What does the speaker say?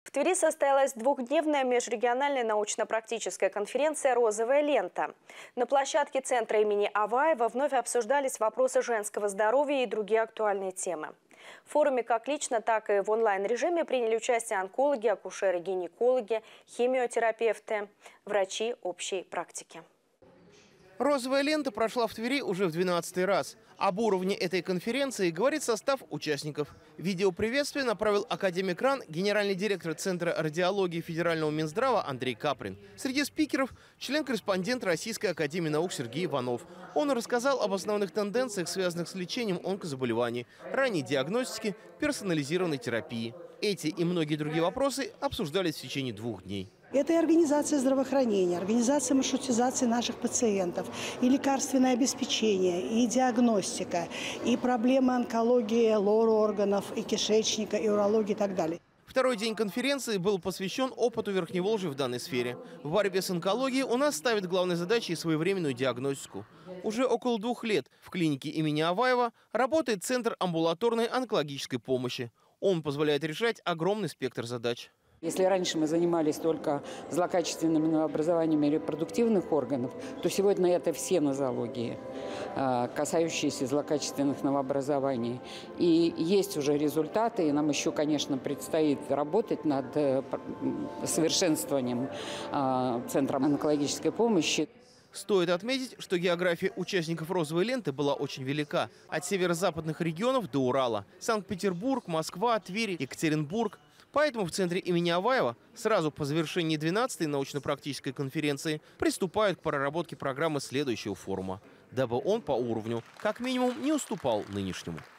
В Твери состоялась двухдневная межрегиональная научно-практическая конференция «Розовая лента». На площадке центра имени Аваева вновь обсуждались вопросы женского здоровья и другие актуальные темы. В форуме как лично, так и в онлайн-режиме приняли участие онкологи, акушеры, гинекологи, химиотерапевты, врачи общей практики. «Розовая лента» прошла в Твери уже в 12-й раз. Об уровне этой конференции говорит состав участников. Видеоприветствие направил академик РАН, генеральный директор Центра радиологии Федерального Минздрава Андрей Каприн. Среди спикеров – член-корреспондент Российской академии наук Сергей Иванов. Он рассказал об основных тенденциях, связанных с лечением онкозаболеваний, ранней диагностики, персонализированной терапии. Эти и многие другие вопросы обсуждались в течение 2 дней. Это и организация здравоохранения, организация маршрутизации наших пациентов, и лекарственное обеспечение, и диагностика, и проблемы онкологии лор органов, и кишечника, и урологии и так далее. Второй день конференции был посвящен опыту Верхневолжья в данной сфере. В борьбе с онкологией у нас ставит главной задачей своевременную диагностику. Уже около 2 лет в клинике имени Аваева работает Центр амбулаторной онкологической помощи. Он позволяет решать огромный спектр задач. Если раньше мы занимались только злокачественными новообразованиями репродуктивных органов, то сегодня это все нозологии, касающиеся злокачественных новообразований. И есть уже результаты, и нам еще, конечно, предстоит работать над совершенствованием Центра онкологической помощи. Стоит отметить, что география участников «Розовой ленты» была очень велика. От северо-западных регионов до Урала. Санкт-Петербург, Москва, Тверь, Екатеринбург. Поэтому в центре имени Аваева сразу по завершении 12-й научно-практической конференции приступают к проработке программы следующего форума, дабы он по уровню как минимум не уступал нынешнему.